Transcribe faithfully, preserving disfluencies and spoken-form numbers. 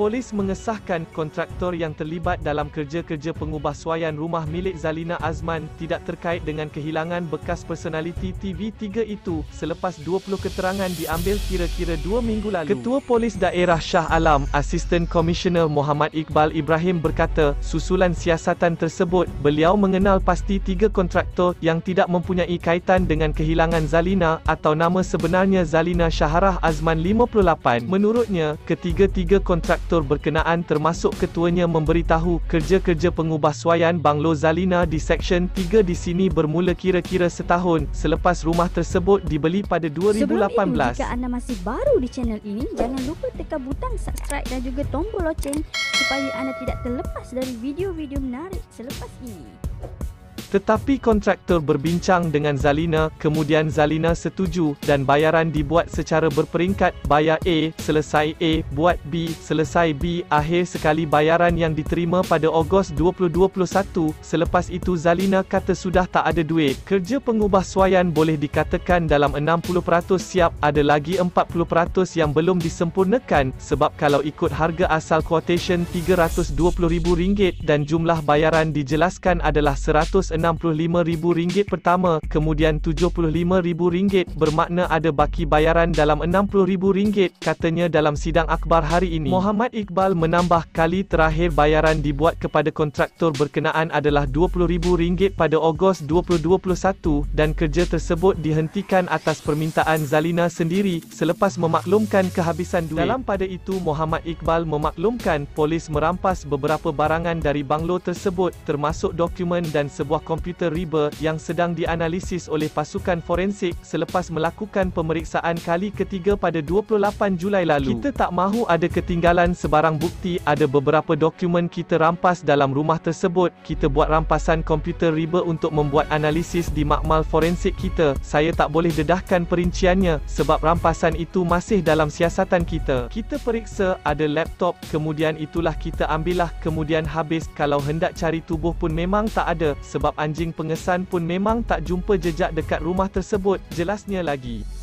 Polis mengesahkan kontraktor yang terlibat dalam kerja-kerja pengubahsuaian rumah milik Zalina Azman tidak terkait dengan kehilangan bekas personaliti T V tiga itu selepas dua puluh keterangan diambil kira-kira dua minggu lalu. Ketua Polis Daerah Shah Alam, Asisten Komisioner Muhammad Iqbal Ibrahim berkata, susulan siasatan tersebut, beliau mengenal pasti tiga kontraktor yang tidak mempunyai kaitan dengan kehilangan Zalina atau nama sebenarnya Zalina Syaharah Azman lima puluh lapan. Menurutnya, ketiga-tiga kontraktor berkenaan termasuk ketuanya memberitahu kerja-kerja pengubahsuaian Banglo Zalina di Seksyen tiga di sini bermula kira-kira setahun selepas rumah tersebut dibeli pada dua ribu lapan belas. Sebelum itu, jika anda masih baru di channel ini, jangan lupa tekan butang subscribe dan juga tombol loceng supaya anda tidak terlepas dari video-video menarik selepas ini. Tetapi kontraktor berbincang dengan Zalina, kemudian Zalina setuju dan bayaran dibuat secara berperingkat, bayar A, selesai A, buat B, selesai B, akhir sekali bayaran yang diterima pada Ogos dua ribu dua puluh satu. Selepas itu Zalina kata sudah tak ada duit. Kerja pengubahsuaian boleh dikatakan dalam enam puluh peratus siap, ada lagi empat puluh peratus yang belum disempurnakan sebab kalau ikut harga asal quotation tiga ratus dua puluh ribu ringgit dan jumlah bayaran dijelaskan adalah seratus enam puluh lima ribu ringgit pertama, kemudian tujuh puluh lima ribu ringgit, bermakna ada baki bayaran dalam enam puluh ribu ringgit, katanya dalam sidang akhbar hari ini. Muhammad Iqbal menambah kali terakhir bayaran dibuat kepada kontraktor berkenaan adalah dua puluh ribu ringgit pada Ogos dua ribu dua puluh satu dan kerja tersebut dihentikan atas permintaan Zalina sendiri selepas memaklumkan kehabisan duit. Dalam pada itu Muhammad Iqbal memaklumkan polis merampas beberapa barangan dari banglo tersebut termasuk dokumen dan sebuah komputer riba yang sedang dianalisis oleh pasukan forensik selepas melakukan pemeriksaan kali ketiga pada dua puluh lapan Julai lalu. Kita tak mahu ada ketinggalan sebarang bukti. Ada beberapa dokumen kita rampas dalam rumah tersebut. Kita buat rampasan komputer riba untuk membuat analisis di makmal forensik kita. Saya tak boleh dedahkan perinciannya sebab rampasan itu masih dalam siasatan kita. Kita periksa, ada laptop, kemudian itulah kita ambillah, kemudian habis. Kalau hendak cari tubuh pun memang tak ada sebab anjing pengesan pun memang tak jumpa jejak dekat rumah tersebut, jelasnya lagi.